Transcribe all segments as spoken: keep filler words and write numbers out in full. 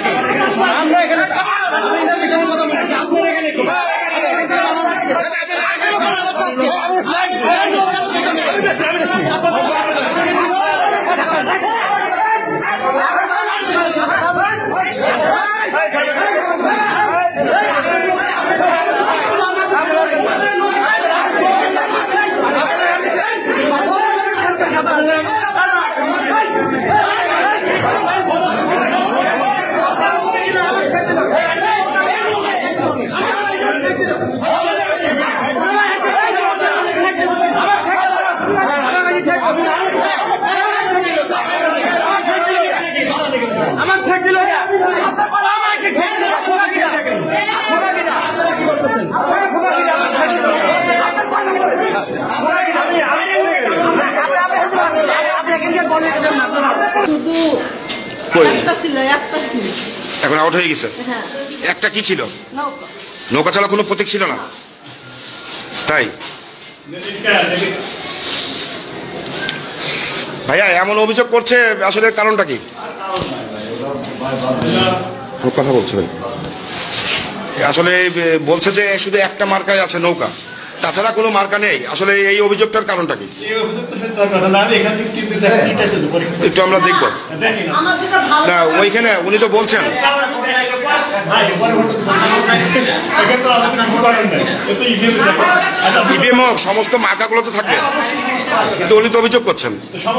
এখন আউট হয়ে গেছে। একটা কি ছিল? নৌকা ছাড়া কোনো প্রতীক ছিল না, তাই ভাইয়া এমন অভিযোগ করছে, আসলে কারণটা কি? কথা বলছে ভাই, আসলে বলছে যে শুধু একটা মার্কায় আছে নৌকা, তাছাড়া কোনো মার্কা নেই। আসলে এই অভিযোগটার কারণটা কি একটু আমরা দেখবো না? ওইখানে উনি তো বলছেন ইভিএম হোক, সমস্ত মার্কাগুলো তো থাকবে, কিন্তু উনি তো অভিযোগ করছেন।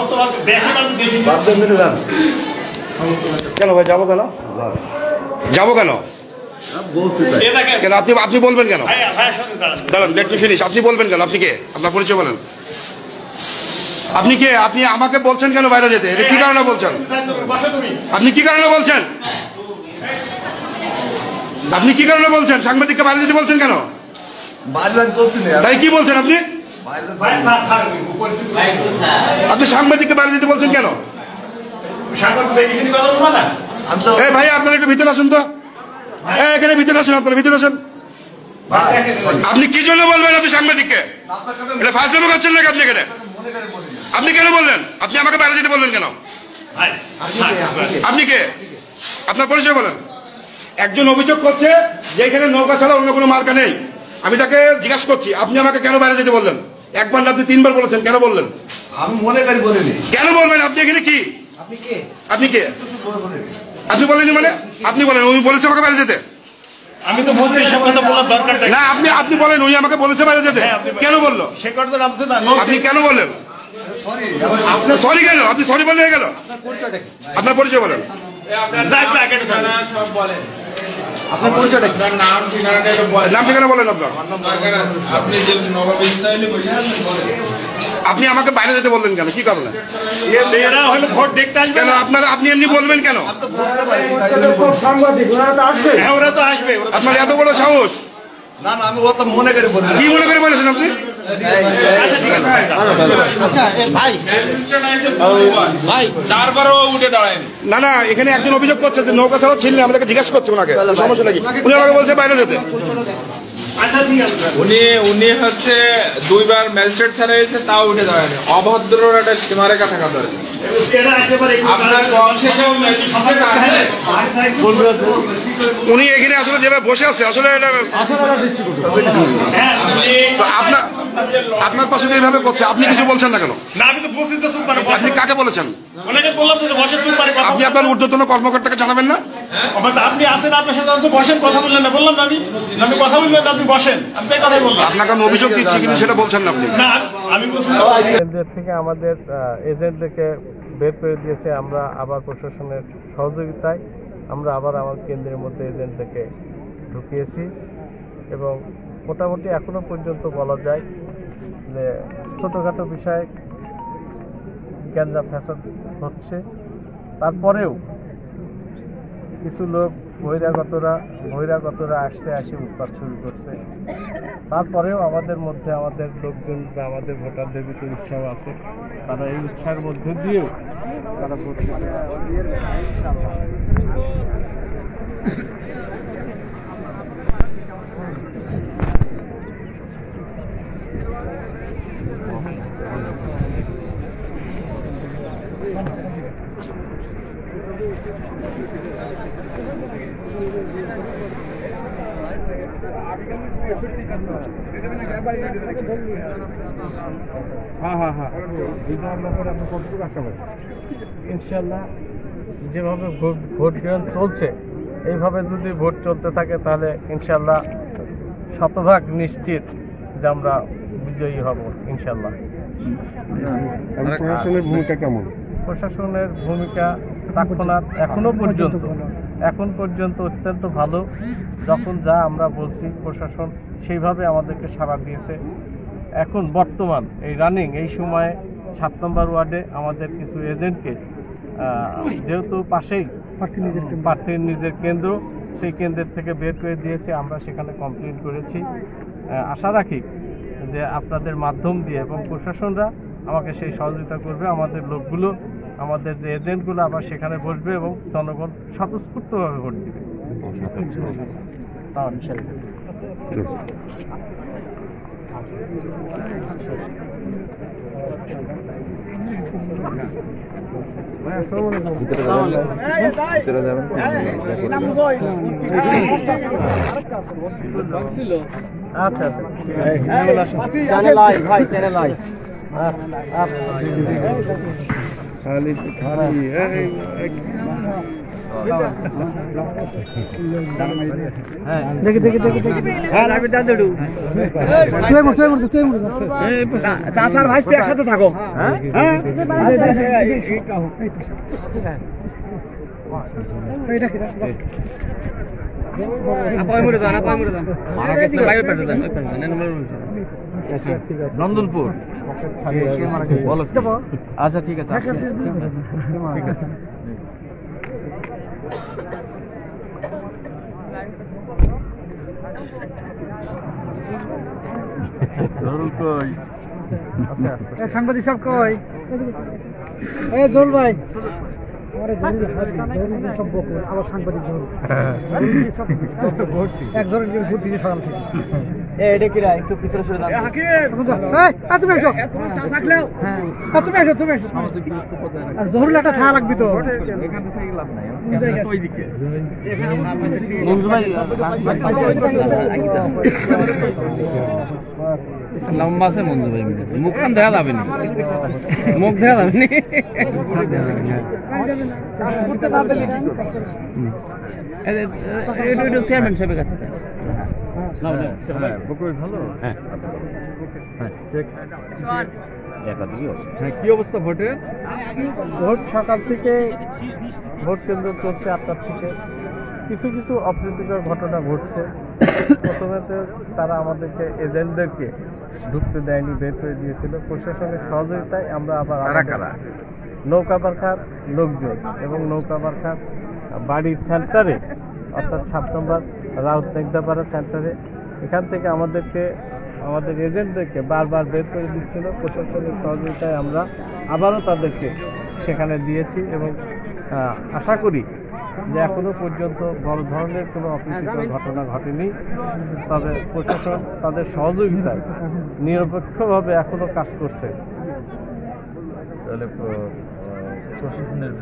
কেন ভাই যাবো কেন যাবো কেন কেন আপনি আপনি বলবেন কেন? দাঁড়ান, লেট মি ফিনিশ। আপনি বলবেন কেন? আপনি কে? আপনার পরিচয় বলেন। আপনি কে? আপনি আমাকে বলছেন কেন বাইরে যেতে? এটা কি কারণে বলছেন? আপনি কি কারণে বলছেন? আপনি কি কারণে বলছেন সাংবাদিককে বাইরে যেতে বলছেন কেন? তাই কি বলছেন আপনি? আপনি সাংবাদিককে বাইরে যেতে বলছেন কেন? এই ভাই আপনারা একটু ভিতরে আসুন তো, এখানে ভিতরে আসুন, আপনারা ভিতরে আসুন। আপনি কি জন্য বলবেন আপনি সাংবাদিককে? এটা ফার্স্ট টাইম করছেন নাকি আপনি এখানে? আপনি কেন বললেন? আপনি আমাকে বাইরে যেতে বললেন কেন? আপনি কে? আপনার পরিচয় বলেন। একজন অভিযোগ করছে যে এখানে নৌকা ছাড়া অন্য কোনো মার্কা নেই। আমি তাকে জিজ্ঞাসা করছি আপনি আমাকে কেন বাইরে যেতে বললেন? একবার আপনি তিনবার বলেছেন, কেন বললেন? আমি মনে করি বলিনি। কেন বলবেন? আপনি এখানে কি? আপনি কে? আপনি কে? আপনি বলেননি মানে? আপনি বলেন উনি বলেছে আমাকে বাইরে যেতে। আমি তো বলছি সে কথা বলার দরকার নাই। না আপনি আপনি বলেন উনি আমাকে বলেছে বাইরে যেতে, কেন বললো? সে কথা নামছে না, আপনি কেন বললেন? সরি। আপনি সরি কেন? আপনি সরি বলে হয়ে গেল? আপনার পরিচয় বলেন। আপনার পরিচয়টা কি? নাম ঠিকানা বলেন আপনার। আপনি আমাকে বাইরে যেতে বললেন কেন? কি কারণে? এরা হলো ভোট দেখতে আসবে কেন আপনারা আপনি এমনি বলবেন কেন? হ্যাঁ ওরা তো আসবে। আপনার এত বড় সাহস? না না আমি ও তো মনে করে বলি। কি মনে করে বলেছেন আপনি? আচ্ছা ঠিক আছে আচ্ছা ভাই ভাই তারপরেও উঠে দাঁড়ায়নি। না না এখানে একজন অভিযোগ করছে যে নৌকা ছাড়া ছিল না, আমাকে জিজ্ঞাসা করছে ওনাকে সমস্যা নাকি, উনি আমাকে বলছে বাইরে যেতে। আচ্ছা ঠিক আছে। উনি উনি হচ্ছে দুইবার ম্যাজিস্ট্রেট ছাড়া এসে তাও উঠে দাঁড়ায়নি। অভদ্রর একটা সীমারেখা থাকা দরকার। এরা একেবারে আপনার বংশেও ম্যাজিস্ট্রেট আছে। উনি এখানে আসলে যেভাবে বসে আছে আসলে এটা তো আপনার আপনার পাশে এইভাবে করছে, আপনি কিছু বলছেন না কেন? না আমি তো বলছি তো চুপ করে। আপনি কাকে বলেছেন? ওনাকে বললাম তো বসে চুপ করে কথা। আপনি আপনার ঊর্ধ্বতন কর্মকর্তাকে জানাবেন না? আপনি আসেন, আপনার সাথে তো বসেন, কথা বললেন না। বললাম না আমি আমি কথা বললেন, আপনি বসেন, আমি তাই কথাই বললাম। আপনাকে আমি অভিযোগ দিচ্ছি কিন্তু সেটা বলছেন না আপনি। না আমি বলছি কেন্দ্রের থেকে আমাদের এজেন্টদেরকে বের করে দিয়েছে। আমরা আবার প্রশাসনের সহযোগিতায় আমরা আবার আমার কেন্দ্রের মধ্যে এজেন্টদেরকে ঢুকিয়েছি এবং মোটামুটি এখনো পর্যন্ত বলা যায় যে ছোটোখাটো বিষয় গ্যাঞ্জাম ফ্যাসাদ হচ্ছে। তারপরেও কিছু লোক বহিরাগতরা বহিরাগতরা আসছে, আসে উৎপাত শুরু করছে। তারপরেও আমাদের মধ্যে আমাদের লোকজন বা আমাদের ভোটারদের ভিতরে উৎসাহ আছে, তারা এই উৎসাহের মধ্যে দিয়েও তারা ভোট দিতে পারে। হ্যাঁ হ্যাঁ হ্যাঁ ইনশাল্লাহ যেভাবে ভোট ভোট গ্রহণ চলছে এইভাবে যদি ভোট চলতে থাকে তাহলে ইনশাল্লাহ শতভাগ নিশ্চিত যে আমরা বিজয়ী হব ইনশাল্লাহ। প্রশাসনের ভূমিকা কেমন? প্রশাসনের ভূমিকা তৎক্ষণাৎ এখনো পর্যন্ত এখন পর্যন্ত অত্যন্ত ভালো। যখন যা আমরা বলছি প্রশাসন সেইভাবে আমাদেরকে সাড়া দিয়েছে। এখন বর্তমান এই রানিং এই সময়ে সাত নম্বর ওয়ার্ডে আমাদের কিছু এজেন্টকে যেহেতু পাশেই প্রার্থীর নিজের কেন্দ্র, সেই কেন্দ্রের থেকে বের করে দিয়েছে। আমরা সেখানে কমপ্লেন করেছি। আশা রাখি যে আপনাদের মাধ্যম দিয়ে এবং প্রশাসনরা আমাকে সেই সহযোগিতা করবে। আমাদের লোকগুলো আমাদের যে এজেন্টগুলো আবার সেখানে বসবে এবং জনগণ স্বতঃস্ফূর্তভাবে ভোট দেবে। আচ্ছা আচ্ছা চ্যানেল আই ভাই চ্যানেল আই খালি খালি দেখি দেখি দেখি দেখি হ্যাঁ আমি জান দেড়ু তুই মর তুই মর তুই মর চাচার ভাইস্তে একসাথে থাকো হ্যাঁ হ্যাঁ এইটা কি আপনি মরে যান আপনি মরে যান মারা গেছে বাইরে পেটে যান নন্দনপুর বলো আচ্ছা ঠিক আছে ঠিক আছে সাংবাদিক সাহেব কই এই জল ভাই আবার সাংবাদিক এক ধরনের ভোট দিয়েছে সকাল থেকে। এটা কি একটু পিছনে সরে দাও তুমি এসো থাকলেও হ্যাঁ তুমি এসো তুমি এসো আর জরুরি একটা ছায়া লাগবে তো এখান থেকে লাভ নাই ওইদিকে লম্বা আছে মঞ্জু ভাই মুখ দেখা যাবে না মুখ দেখা যাবে না চেয়ারম্যান সাহেবের কাছে কি অবস্থা ভোটের? ভোট সকাল থেকে ভোট কেন্দ্র চলছে আটটার থেকে। কিছু কিছু অপ্রীতিকর ঘটনা ঘটছে। প্রথমে তো তারা আমাদেরকে এজেন্টদেরকে ঢুকতে দেয়নি, বের করে দিয়েছিল। প্রশাসনের সহযোগিতায় আমরা আবার নৌকা বারখার লোকজন এবং নৌকা বারখার বাড়ির সেন্টারে অর্থাৎ সাত নম্বর রাউত নেকদাপাড়া সেন্টারে এখান থেকে আমাদেরকে আমাদের এজেন্টদেরকে বারবার বের করে দিচ্ছিল। প্রশাসনের সহযোগিতায় আমরা আবারও তাদেরকে সেখানে দিয়েছি এবং আশা করি যে এখনো পর্যন্ত বড় ধরনের কোনো অপ্রীতিকর ঘটনা ঘটেনি। তবে প্রশাসন তাদের সহযোগিতায় নিরপেক্ষভাবে এখনো কাজ করছে। প্রশাসনের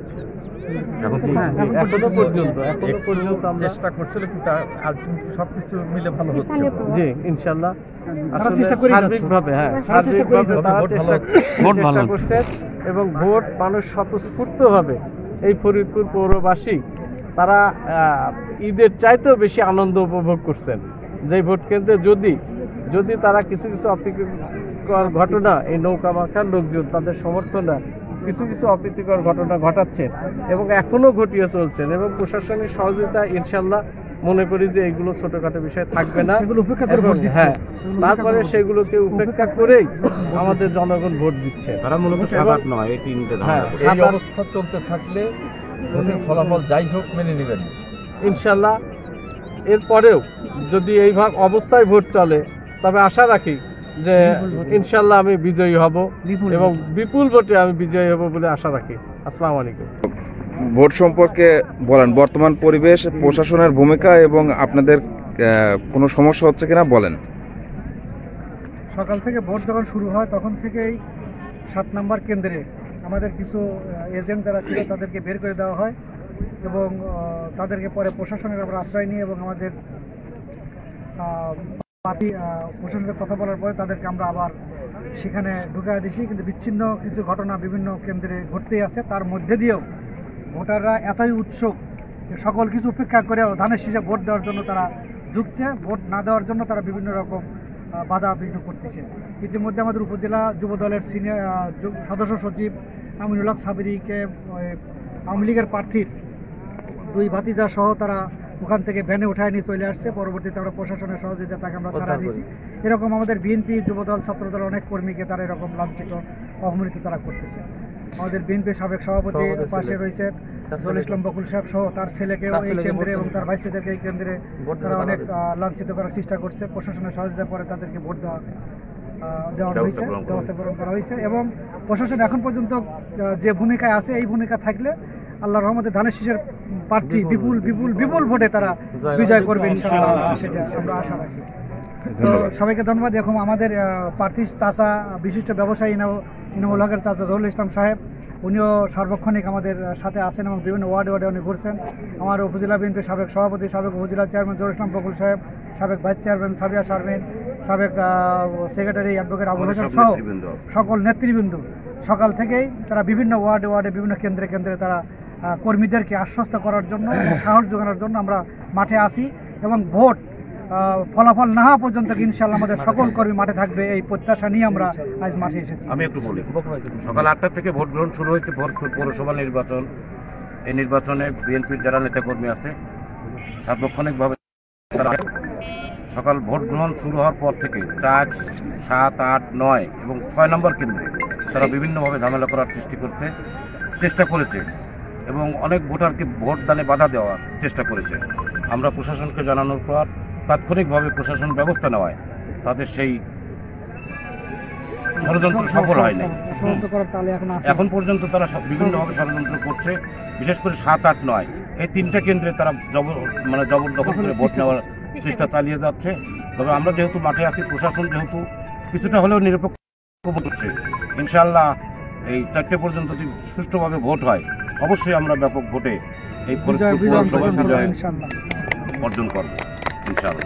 এখনো পর্যন্ত এখনো পর্যন্ত আমরা চেষ্টা করছিল কিন্তু সবকিছু মিলে ভালো হচ্ছে। জি ইনশাল্লাহ সার্বিকভাবে হ্যাঁ সার্বিকভাবে তারা চেষ্টা করছে এবং ভোট মানুষ স্বতঃস্ফূর্তভাবে এই ফরিদপুর পৌরবাসী তারা ঈদের চাইতেও বেশি আনন্দ উপভোগ করছেন। যে ভোট কেন্দ্রে যদি যদি তারা কিছু কিছু অপ্রীতিকর ঘটনা এই নৌকা মার্কার লোকজন তাদের সমর্থনে কিছু কিছু অপ্রীতিকর ঘটনা ঘটাচ্ছেন এবং এখনো ঘটিয়ে চলছেন এবং প্রশাসনিক সহযোগিতা ইনশাল্লাহ মনে করি যে এগুলো ছোটখাটো বিষয় থাকবে না। হ্যাঁ তারপরে সেগুলোকে উপেক্ষা করেই আমাদের জনগণ ভোট দিচ্ছে। তারা মূলত সাধারণ নয় এই তিনটে হ্যাঁ এই অবস্থা চলতে থাকলে ভোটের ফলাফল যাই হোক মেনে নেবেন ইনশাল্লাহ। এরপরেও যদি এই ভাগ অবস্থায় ভোট চলে তবে আশা রাখি যে ইনশাল্লাহ আমি বিজয়ী হব এবং বিপুল ভোটে আমি বিজয়ী হব বলে আশা রাখি। আসসালামু আলাইকুম। ভোট সম্পর্কে বলেন, বর্তমান পরিবেশ, প্রশাসনের ভূমিকা এবং আপনাদের কোনো সমস্যা হচ্ছে কিনা বলেন। সকাল থেকে ভোট যখন শুরু হয় তখন থেকেই সাত নম্বর কেন্দ্রে আমাদের কিছু এজেন্ট যারা ছিল তাদেরকে বের করে দেওয়া হয় এবং আহ, তাদেরকে পরে প্রশাসনের আমরা আশ্রয় নিই এবং আমাদের পার্টি প্রশাসনের কথা বলার পরে তাদেরকে আমরা আবার সেখানে ঢুকা দিয়েছি। কিন্তু বিচ্ছিন্ন কিছু ঘটনা বিভিন্ন কেন্দ্রে ঘটতেই আছে, তার মধ্যে দিয়েও ভোটাররা এতই উৎসুক যে সকল কিছু উপেক্ষা করেও ধানের শীষে ভোট দেওয়ার জন্য তারা ঝুঁকছে। ভোট না দেওয়ার জন্য তারা বিভিন্ন রকম আহ, বাধা বিঘ্ন করতেছে। ইতিমধ্যে আমাদের উপজেলা যুব দলের সিনিয়র সদস্য সচিব আমিনুল হক সাবিরিকে ওই আওয়ামী লীগের প্রার্থীর দুই ভাতিজা সহ তারা ওখান থেকে ভ্যানে উঠায় নিয়ে চলে আসছে। পরবর্তীতে আমরা প্রশাসনের সহযোগিতা তাকে আমরা ছাড়া দিয়েছি। এরকম আমাদের বিএনপি যুবদল ছাত্রদল অনেক কর্মীকে তারা এরকম লাঞ্ছিত অবমানিত তারা করতেছে। আমাদের বিএনপি সাবেক সভাপতি পাশে রয়েছে জল ইসলাম বকুল সাহেব সহ তার ছেলেকেও এই কেন্দ্রে এবং তার ভাই ছেলেকে এই কেন্দ্রে তারা অনেক আহ, লাঞ্ছিত করার চেষ্টা করছে। প্রশাসনের সহযোগিতা পরে তাদেরকে ভোট দেওয়া আহ, দেওয়া হয়েছে, ব্যবস্থা গ্রহণ করা হয়েছে এবং প্রশাসন এখন পর্যন্ত আহ, যে ভূমিকায় আছে এই ভূমিকা থাকলে আল্লাহর রহমতে ধানের শীষের প্রার্থী বিপুল বিপুল বিপুল ভোটে তারা বিজয় করবে ইনশাআল্লাহ, সেটা আমরা আশা রাখি। তো সবাইকে ধন্যবাদ। এখন আমাদের আহ, প্রার্থী চাচা বিশিষ্ট ব্যবসায়ী ইনাম- ইনামুল হকের চাচা জহুরুল ইসলাম সাহেব, উনিও সার্বক্ষণিক আমাদের সাথে আছেন এবং বিভিন্ন ওয়ার্ডে ওয়ার্ডে উনি ঘুরছেন। আমার উপজেলা বিএনপির সাবেক সভাপতি, সাবেক উপজেলা চেয়ারম্যান জহুরুল ইসলাম বকুল সাহেব, সাবেক ভাইস চেয়ারম্যান সাবিয়া শারমিন, সাবেক সেক্রেটারি অ্যাডভোকেট আবুল হোসেন সহ সকল নেতৃবৃন্দ সকাল থেকেই তারা বিভিন্ন ওয়ার্ডে ওয়ার্ডে বিভিন্ন কেন্দ্রে কেন্দ্রে তারা আহ, কর্মীদেরকে আশ্বস্ত করার জন্য এবং সাহস যোগানোর জন্য আমরা মাঠে আসি এবং ভোট আহ, ফলাফল না হওয়া পর্যন্ত ইনশাআল্লাহ আমাদের সকল কর্মী মাঠে থাকবে এই প্রত্যাশা নিয়ে আমরা আজ মাঠে এসেছি। আমি একটু বলি, সকাল আটটা থেকে ভোট গ্রহণ শুরু হয়েছে। ভোটপুর পৌরসভা নির্বাচন, এই নির্বাচনে বিএনপির যারা নেতাকর্মী আছে সার্বক্ষণিকভাবে তারা সকাল ভোট গ্রহণ শুরু হওয়ার পর থেকে চার সাত আট নয় এবং ছয় নম্বর কেন্দ্রে তারা বিভিন্নভাবে ঝামেলা করার সৃষ্টি করছে চেষ্টা করেছে এবং অনেক ভোটারকে ভোট দানে বাধা দেওয়ার চেষ্টা করেছে। আমরা প্রশাসনকে জানানোর পর তাৎক্ষণিকভাবে প্রশাসন ব্যবস্থা নেওয়ায় তাদের সেই ষড়যন্ত্র সফল হয়নি। ষড়যন্ত্র করার তালে এখন আছে। এখন পর্যন্ত তারা সব- বিভিন্নভাবে ষড়যন্ত্র করছে, বিশেষ করে সাত আট নয় এই তিনটা কেন্দ্রে তারা জবর মানে জবরদখল করে ভোট নেওয়ার চেষ্টা চালিয়ে যাচ্ছে। তবে আমরা যেহেতু মাঠে আছি, প্রশাসন যেহেতু কিছুটা হলেও নিরপেক্ষ ভোট হচ্ছে, ইনশাআল্লাহ এই চারটে পর্যন্ত যদি সুষ্ঠুভাবে ভোট হয় অবশ্যই আমরা ব্যাপক ভোটে এই বিজয় বিজয় পৌরসভা অর্জন করবো বিজয় ইনশাআল্লাহ। অর্জন করবো ইনশাআল্লাহ।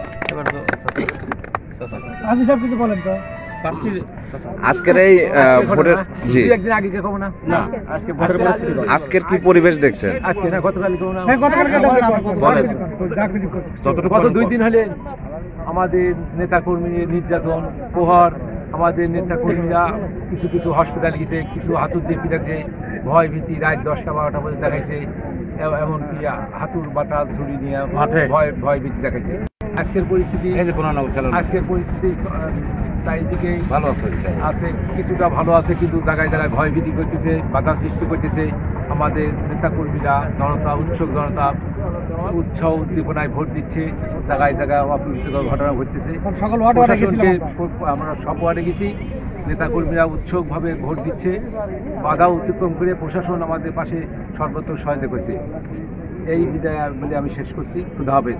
আজি সাহেব কিছু বলেন তো। আজকের এই আহ, ভোটের জি একদিন আগে কে কমো না না আজকে ভোটের পরিস্থিতি ভালো। আজকের কি পরিবেশ দেখছেন? আজকে না গতকাল কমো না হ্যাঁ, গতকালকে দেখলাম। বলেন। যা কিছু করুন। যতটুকু গত পারেন দুই বলেন। দিন হলে আমাদের নেতাকর্মী নির্যাতন প্রহার, আমাদের নেতাকর্মীরা কিছু কিছু হসপিটালে গেছে, কিছু হাতুর দিয়ে পিটাতে ভয় ভীতি রাত দশটা বারোটা পর্যন্ত দেখাইছে, এ- এমনকি হাতুর বাটাল ছুরি নিয়ে মাঠে। ভয় ভয় ভীতি দেখাইছে। আজকের পরিস্থিতি এই যে কোনো না খেলা আজকের পরিস্থিতি আহ, চারিদিকে ভালো আছে ইনশাআল্লাহ। আছে, কিছুটা ভালো আছে, কিন্তু জায়গায় জায়গায় ভয় ভীতি করতেছে, বাধা সৃষ্টি করতেছে। আমাদের নেতাকর্মীরা জনতা উৎসুক জনতা উৎসাহ উদ্দীপনায় ভোট দিচ্ছে, জায়গায় জায়গায় অপ্রীতিকর ঘটনা ঘটতেছে। এখন সকল ওয়ার্ডে ওয়ার্ডে গেছিলাম প্রশাসনকে আমরা। আমরা সব ওয়ার্ডে গেছি, নেতাকর্মীরা উৎসুকভাবে ভোট দিচ্ছে, বাধা অতিক্রম করে প্রশাসন আমাদের পাশে সর্বত্র সহায়তা করছে। এই বিদায় বলে আমি শেষ করছি। খুদা হাফেজ।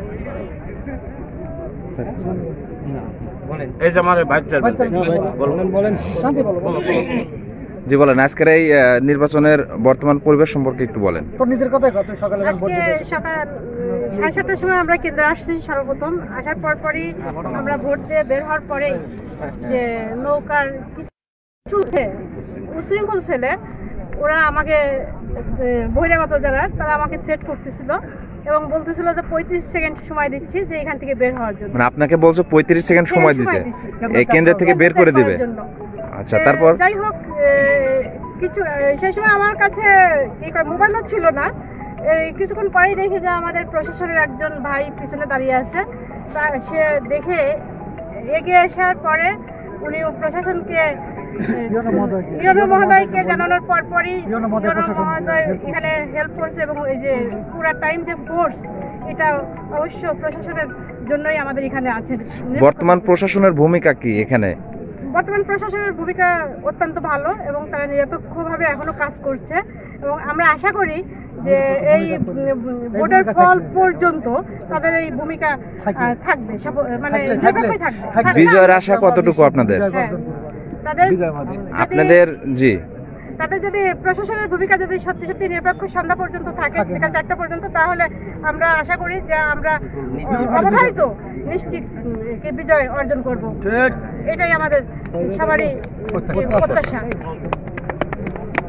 এই যে আমার ভাইস চেয়ারম্যান বলুন। শান্তি বলো, বলো। জি বলেন, আজকের এই আহ, নির্বাচনের বর্তমান পরিবেশ সম্পর্কে একটু বলেন। তোর নিজের কথাই কত সকালে যখন ভোট আজকে দিতে সকাল উম, সাড়ে সাতটার সময় আমরা কেন্দ্রে আসছি। সর্বপ্রথম আসার পর পরই আমরা ভোট দিয়ে বের হওয়ার পরেই যে নৌকার কিছু উঠে উশৃঙ্খল ছেলে ওরা আমাকে এ, বহিরাগত যারা তারা আমাকে থ্রেট করতেছিল এবং বলতেছিল যে পঁয়ত্রিশ সেকেন্ড সময় দিচ্ছি যে এখান থেকে বের হওয়ার জন্য। মানে আপনাকে বলছো পঁয়ত্রিশ সেকেন্ড সময় হ্যাঁ, দিতে, দিছি। এই কেন্দ্র থেকে বের করে দিবে। করার জন্য। আচ্ছা, এ, তারপর যাই হোক এ, কিছু এ, সেই সময় আমার কাছে কি কয়, মোবাইলও ছিল না। এই কিছুক্ষণ পরেই দেখি যে আমাদের প্রশাসনের একজন ভাই পিছনে দাঁড়িয়ে আছে। তা সে দেখে এগিয়ে আসার পরে উনি প্রশাসনকে ইউনো মহোদয়কে। ইউনো মহোদয়কে জানানোর পর পরই ইউনো মহোদয় ইউনো প্রশাসনকে মহোদয় help করছে। এখানে হেল্প করছে এবং এই যে পুরো টাইম যে ফোর্স এটা অবশ্য প্রশাসনের জন্যই আমাদের এখানে আছেন। বর্তমান প্রশাসনের ভূমিকা কি এখানে? বর্তমান প্রশাসনের ভূমিকা অত্যন্ত ভালো এবং তারা নিরপেক্ষভাবে এখনো কাজ করছে এবং আমরা আশা করি যে এই ভোটের ফল পর্যন্ত তাদের এই ভূমিকা আহ, থাকবে সব- মানে থাকলে- থাকলে- নিরপেক্ষই থাকবে। থাকবে। থাকবে। বিজয়ের আশা কতটুকু আপনাদের? বিজয় হ্যাঁ। অর্জন করবো। তাদের বিজয় আমাদের। যদি- আপনাদের জি তাদের যদি প্রশাসনের ভূমিকা যদি সত্যি সত্যি নিরপেক্ষ সন্ধ্যা পর্যন্ত থাকে, বিকাল চারটা পর্যন্ত, তাহলে আমরা আশা করি যে আমরা অবধারিত নিশ্চিত বিজয় অর্জন করব। এটাই আমাদের সবারই প্রত্যাশা।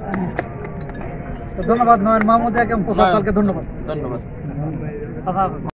ধন্যবাদ নয়ন মাহমুদ এবং প্রসাদ পালকে ধন্যবাদ। ধন্যবাদ।